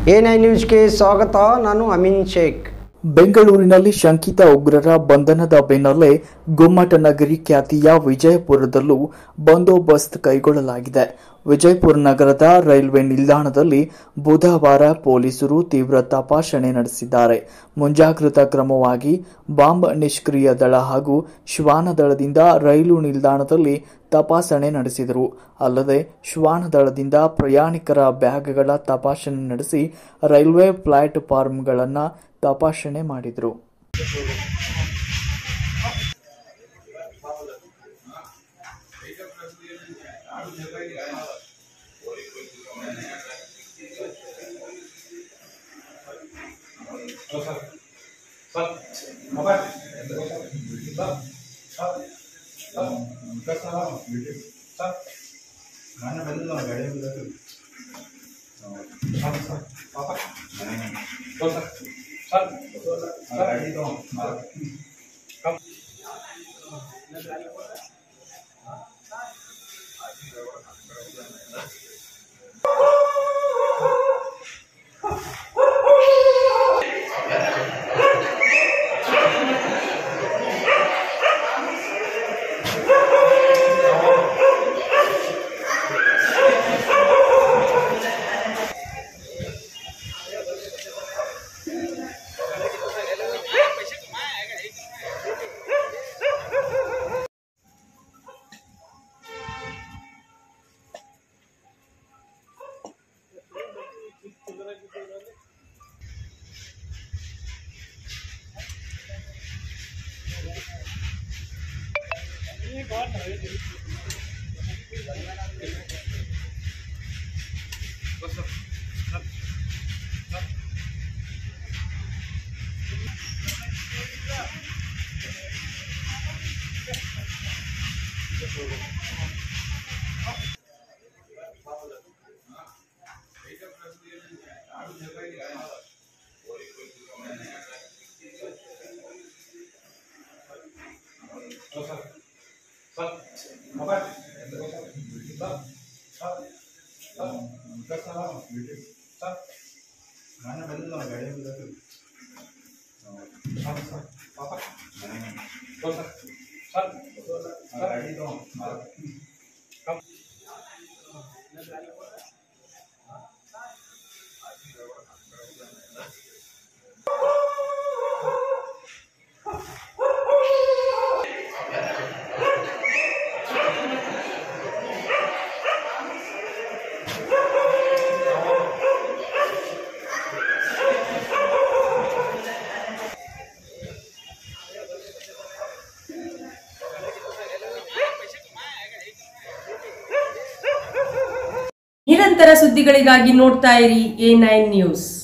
A9 ನ್ಯೂಸ್ಗೆ ಸ್ವಾಗತ. ನಾನು ಅಮೀನ್ ಶೇಖ್. ಬೆಂಗಳೂರಿನಲ್ಲಿ ಶಂಕಿತ ಉಗ್ರರ ಬಂಧನದ ಬೆನ್ನಲ್ಲೇ ಗುಮ್ಮಟನಗರಿ ಖ್ಯಾತಿಯ ವಿಜಯಪುರದಲ್ಲೂ ಬಂದೋಬಸ್ತ್ ಕೈಗೊಳ್ಳಲಾಗಿದೆ. ವಿಜಯಪುರ ನಗರದ ರೈಲ್ವೆ ನಿಲ್ದಾಣದಲ್ಲಿ ಬುಧವಾರ ಪೊಲೀಸರು ತೀವ್ರ ತಪಾಸಣೆ ನಡೆಸಿದ್ದಾರೆ. ಮುಂಜಾಗ್ರತಾ ಕ್ರಮವಾಗಿ ಬಾಂಬ್ ನಿಷ್ಕ್ರಿಯ ದಳ ಹಾಗೂ ಶ್ವಾನದಳದಿಂದ ರೈಲು ನಿಲ್ದಾಣದಲ್ಲಿ ತಪಾಸಣೆ ನಡೆಸಿದರು. ಅಲ್ಲದೆ ಶ್ವಾನದಳದಿಂದ ಪ್ರಯಾಣಿಕರ ಬ್ಯಾಗ್ಗಳ ತಪಾಸಣೆ ನಡೆಸಿ ರೈಲ್ವೆ ಪ್ಲಾಟ್ಫಾರ್ಮ್ಗಳನ್ನು ತಪಾಸಣೆ ಮಾಡಿದರು. ನಿರಂತರ ಸುದ್ದಿಗಳಿಗಾಗಿ ನೋಡ್ತಾ ಇರಿ A9 ನ್ಯೂಸ್.